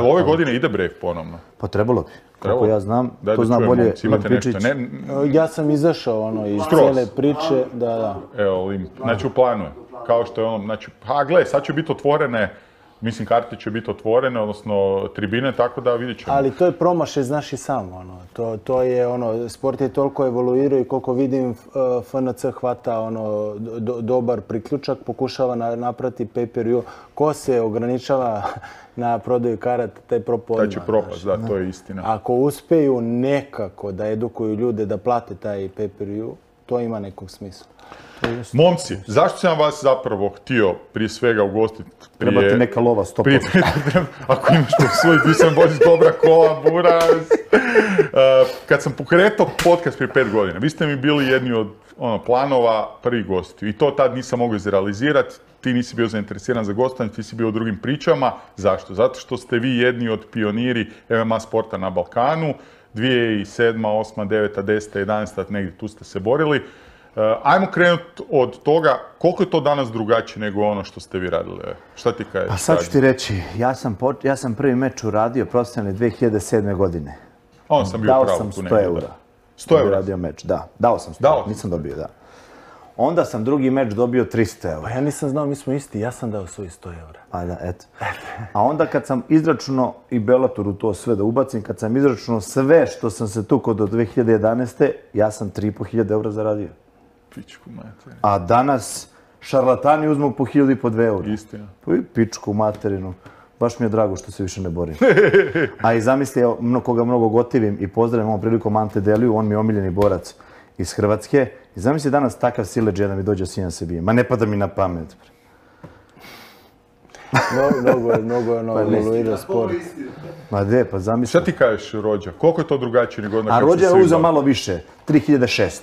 li ove godine ide Brave ponovno? Pa trebalo bi. Kako ja znam, to zna bolje Limpičić. Ja sam izašao iz cijele priče. Evo, znači u planu je. Kao što je ono, znači, gle, sad će biti otvorene, mislim, karte će biti otvorene, odnosno tribine, tako da vidit ćemo. Ali to je promašaj, znaš i sam, to je sport je toliko evoluirao i koliko vidim FNC hvata dobar priključak, pokušava napraviti pay-per-view. Ko se ograničava na prodaju karata, taj propodima. Taj će propast, da, to je istina. Ako uspeju nekako da edukuju ljude da plate taj pay-per-view, to ima nekog smisla. Momci, zašto sam vas zapravo htio prije svega ugostiti? Treba ti neka lova, 100%. Ako imaš po svoj, ti sam Boris dobra kola, buraz. Kad sam pokretao podcast prije 5 godina, vi ste mi bili jedni od planova prvi gosti. I to tad nisam mogao izrealizirati. Ti nisi bio zainteresiran za gostovanje, ti si bio u drugim pričama. Zašto? Zato što ste vi jedni od pioniri MMA sporta na Balkanu. 2007, 8, 9, 10, 11, negdje tu ste se borili. Ajmo krenuti od toga, koliko je to danas drugačije nego ono što ste vi radili? Šta ti kažeš? Pa sad ću ti reći, ja sam prvi meč uradio profesionalni 2007. godine. Ono sam bio pravo tu negdje. Dao sam 100 eura. 100 eura? Radio meč, da. Dao sam 100 eura, nisam dobio, da. Onda sam drugi meč dobio 300 eura. Ja nisam znao, mi smo isti, ja sam dao svoj 100 eura. Pa da, eto. A onda kad sam izračunao i Bellatoru to sve da ubacim, kad sam izračunao sve što sam se tukao do 2011. ja sam 3.500 eura zaradio. Pičku materinu. A danas šarlatani uzmu po 1.500 eura. Istina. Pičku materinu. Baš mi je drago što se više ne borim. A i zamisli, koga mnogo gotivim i pozdravim ovom prilikom Ante Deliju, on mi je omiljeni borac iz Hrvatske. I zamisli danas takav siledžija da mi dođe sina se bije. Ma ne pada mi na pamet. Mnogo je evoluirao sport. Ma de, pa zamisli. Šta ti kažeš, Rođa? Koliko je to drugačije nego onda kad si svi... A Rođa je uzeo malo više. 3.600.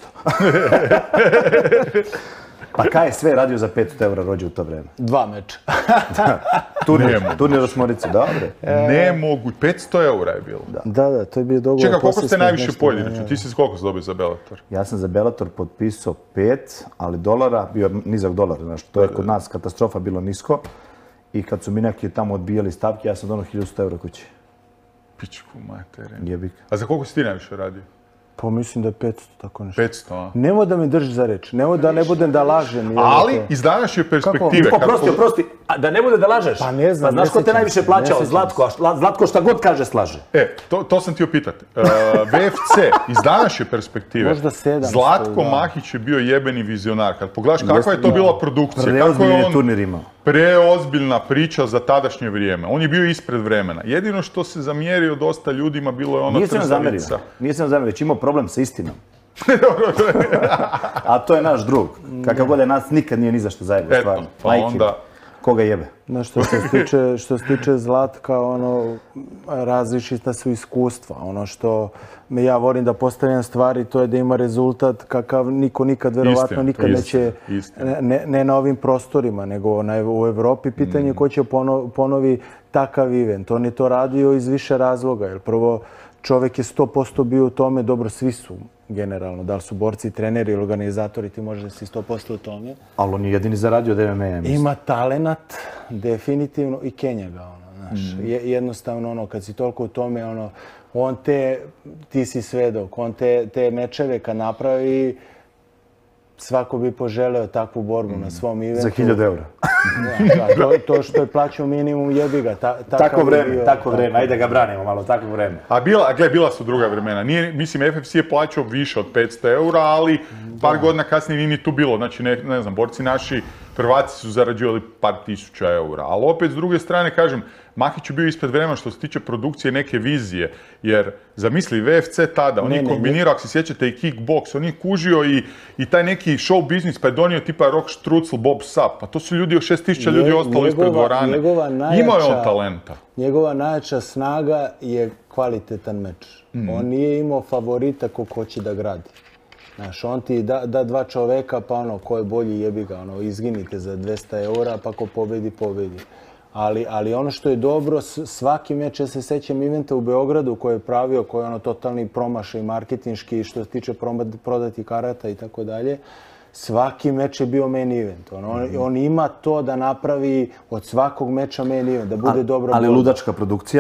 Pa kaj je sve radio za 500 eura Rođa u to vreme? 2 meča. Turnir Osmorice, dobro. Ne mogu, 500 eura je bilo. Da, to je bio dogovor. Čekaj, koliko ste najviše pojedinačno? Ti si koliko si dobio za Bellator? Ja sam za Bellator potpisao 5, ali dolara, bio nizak dolar, znaš, to je kod nas katastrofa bilo nisko. I kad su mi neki tamo odbijali stavke, ja sam donao 1.100 eura kući. Pičku materinu. Jebik. A za koliko si ti najviše radio? Pa mislim da je 500, tako nešto. 500, a? Nemoj da me drži za reč, nemoj da ne budem da lažem. Ali iz današnje perspektive... Oprosti, da ne bude da lažeš. Pa ne znam, znaš ko te najviše plaćao? Zlatko, a Zlatko šta god kaže slaže. To sam htio pitati. VFC, iz današnje perspektive, Zlatko Mahić je bio jebeni vizionar. Kad pogledaš kakva je to bila produkcija, kako je on preozbiljna priča za tadašnje vrijeme. On je bio ispred vremena. Jedino što se zamjerio dosta ljudima bilo je ona trzavica. Nisam zamjerio, već imao problem sa istinom. A to je naš drug. Kakav god je nas, nikad nije ni za što zajedno, stvarno. Pa onda... Koga jebe? Što se tiče Zlatka, različita su iskustva. Ono što ja volim da postavljam stvari, to je da ima rezultat kakav niko nikad, verovatno, nikad neće, ne na ovim prostorima, nego u Evropi. Pitanje je ko će ponovi takav event. On je to radio iz više razloga, jer prvo čovek je 100% bio u tome, dobro, svi su generalno, da li su borci, treneri ili organizatori, ti možeš da si 100% u tome. Ali on je jedini zaradio od MMA. Ima talenat, definitivno, i Kenja ga, znaš. Jednostavno, kad si toliko u tome, ti si svedok, on te mečeve kad napravi, svako bi poželeo takvu borbu na svom eventu. Za 1.000 eura. To što je plaćao minimum, jebi ga. Tako vreme, ajde ga branimo malo, tako vreme. A bila su druga vremena. Mislim, FFC je plaćao više od 500 eura, ali par godina kasnije nije ni tu bilo. Znači, ne znam, borci naši, prvaci su zarađivali par tisuća eura. Ali opet, s druge strane, kažem, Mahić je bio ispred vremena što se tiče produkcije neke vizije. Jer, zamisli, VFC tada, on je kombinirao, ako se sjećate, i kickboks, on je kužio i taj neki show biznis, pa je donio tipa Rock Strutzel, Bob Sapp. Pa to su ljudi, 6.000 ljudi ostalo ispred dvorane. Imao je on talenta. Njegova najjača snaga je kvalitetan meč. On nije imao favorita ko hoće da gradi. Znaš, on ti da dva čoveka, pa ko je bolji, jebi ga, izginite za 200 eura, pa ko pobedi, pobedi. Ali ono što je dobro, svaki meč, ja se sećam eventa u Beogradu koji je pravio, koji je totalni promašaj marketinški što se tiče prodati karata i tako dalje, svaki meč je bio main event. On ima to da napravi od svakog meča main event, da bude dobra borba. Ali ludačka produkcija,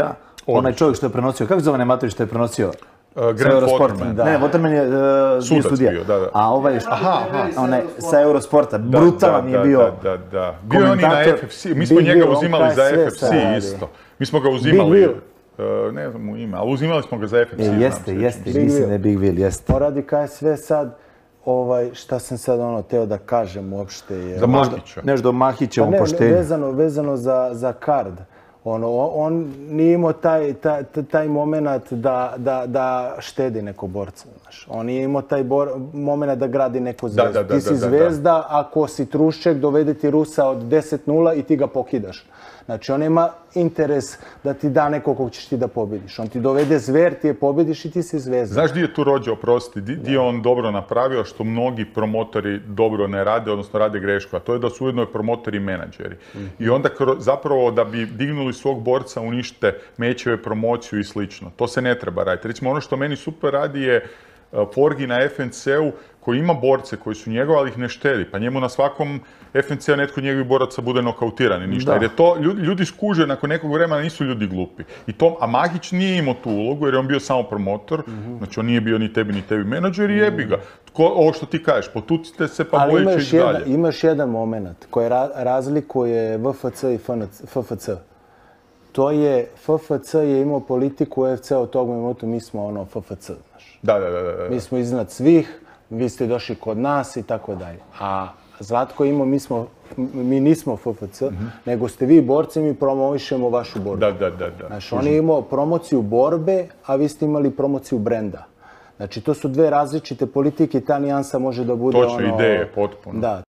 Onaj čovjek što je prenosio, kako zove Nematović što je prenosio? Grant Eurosport. Waterman. Ne, Waterman je Sudac studija. bio, da. A ovaj onaj sa Eurosporta, brutalan je bio. Da. Bio je on i na FFC, mi smo njega uzimali za FFC isto. Mi smo ga uzimali, ne znam mu ime, ali uzimali smo ga za FFC. Jeste, mislim da je Big Will, jeste. To radi KSV sad, šta sam sad teo da kažem uopšte. Za Mahića. Nešto do Mahićevom poštenju. Vezano za kard. On nije imao taj moment da štedi neko borca. On nije imao taj moment da gradi neku zvezdu. Ti si zvezda, ako si Trušček, dovede ti Rusa od 10-0 i ti ga pokidaš. Znači, on ima interes da ti da nekog kog ćeš ti da pobjediš. On ti dovede zver, ti je pobjediš i ti si zvezda. Znaš di je tu rođe, oprosti, di je on dobro napravio, što mnogi promotori dobro ne rade, odnosno rade grešku, a to je da su ujedno promotori i menadžeri. I onda zapravo da bi dignuli svog borca unište mečeve, promociju i slično. To se ne treba raditi. Recimo, ono što meni super radi je Forgi na FNC-u koji ima borce koji su njegovi, ali ih ne štedi. Pa njemu na svakom FNC-u netko njegovih boraca bude nokautiran i ništa. Jer je to, ljudi skuže nakon nekog vremena, nisu ljudi glupi. A Mahić nije imao tu ulogu jer je on bio samo promotor. Znači on nije bio ni tebi menadžer i jebi ga. Ovo što ti kažeš, potucite se pa bolje će ići dalje. Ali imaš jedan moment koji razlikuje VFC i FFC. To je, FFC je imao politiku UFC od tog minuta, mi smo FFC. Da. Mi smo iznad svih, vi ste došli kod nas i tako dalje. A Zlatko imao, mi nismo FFC, nego ste vi borci, mi promovišemo vašu borbu. Da. Znači, on je imao promociju borbe, a vi ste imali promociju brenda. Znači, to su dve različite politike i ta nijansa može da bude Točno, ideje, potpuno. Da,